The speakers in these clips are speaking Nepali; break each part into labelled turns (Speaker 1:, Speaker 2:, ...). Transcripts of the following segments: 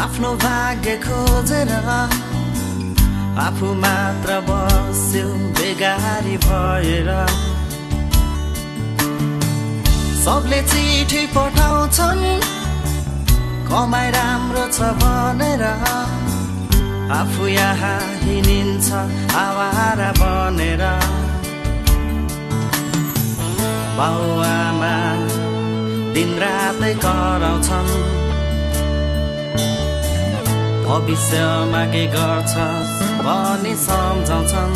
Speaker 1: आफ्नो भाग्य खोजेर आफू मात्र बस्यो बेगारी भएर सबले चिठी पठाउँछन् कमाइ राम्रो छ भनेर आफू यहाँ हिँडिन्छ आवारा बनेर बाउआमा दिनरातै कराउँछन् भविष्यमा के गर्छस् भनी सम्झाउँछन्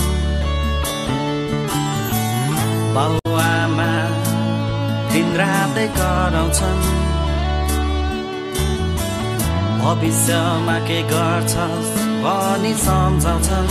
Speaker 1: बाउआमा दिनरातै कराउँछन् भविष्यमा के गर्छस् भनी सम्झाउँछन्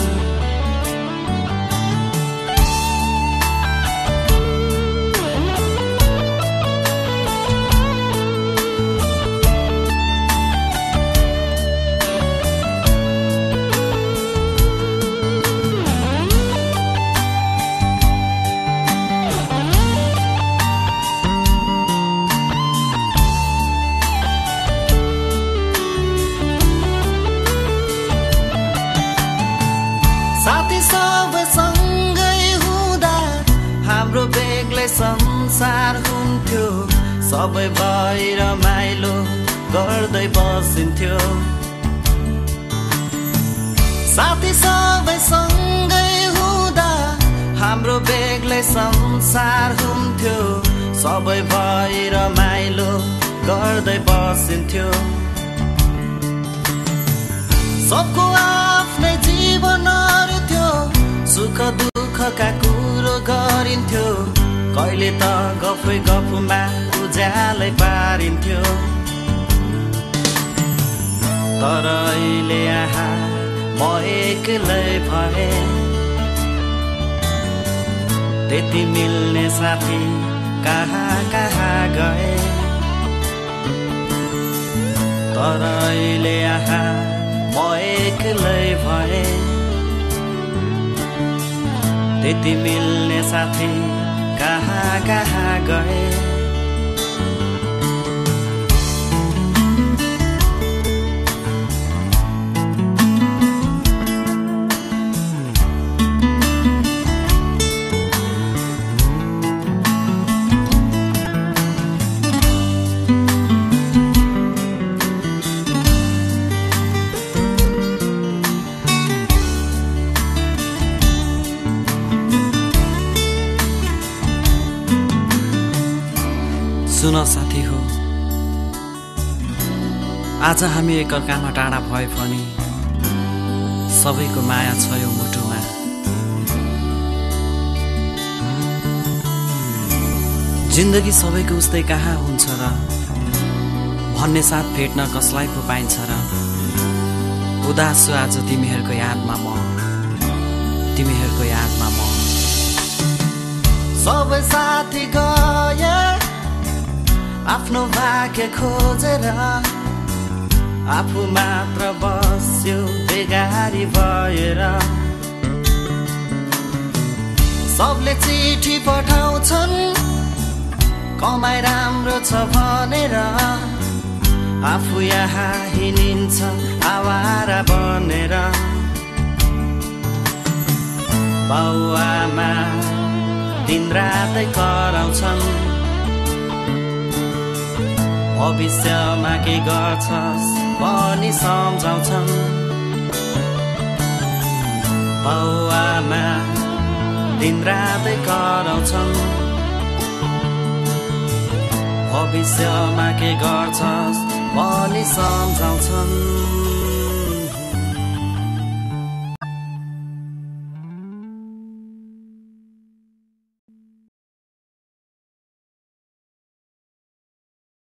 Speaker 1: साथी सबै सँगै हुँदा हाम्रो बेग्लै संसार हुन्थ्यो सबै भई रमाइलो गर्दै बसिन्थ्यो साथी सबै सँगै हुँदा हाम्रो बेग्लै संसार हुन्थ्यो सबै भई रमाइलो गर्दै बसिन्थ्यो सबको आफ्नै जीवनहरू थियो सुख दुःखका कुरो गरिन्थ्यो कहिले त गफै गफमा उज्यालै पारिन्थ्यो तर अहिले यहाँ म एक्लै भए त्यति मिल्ने साथी कहाँ कहाँ गए तर अहिले यहाँ म एक्लै भए त्यति मिल्ने साथी कहाँ कहाँ गए सुन साथी हो आज हामी एकअर्कामा टाढा भए पनि सबैको माया छ यो मुटुमा जिन्दगी सबैको उस्तै कहाँ हुन्छ र भन्ने साथ भेट्न कसलाई पो पाइन्छ र उदास छु आज तिमीहरूको यादमा म सबै साथी गए आफ्नो भाग्य खोजेर आफू मात्र बस्यो बेगारी भएर सबले चिठी पठाउँछन् कमाइ राम्रो छ भनेर आफू यहाँ हिँडिन्छ आवारा बनेर बाउआमा दिनरातै कराउँछन् भविष्यमा के गर्छस् भनी सम्झाउँछन् बाउआमा दिनरातै कराउँछन् भविष्यमा के गर्छस् भनी सम्झाउँछन्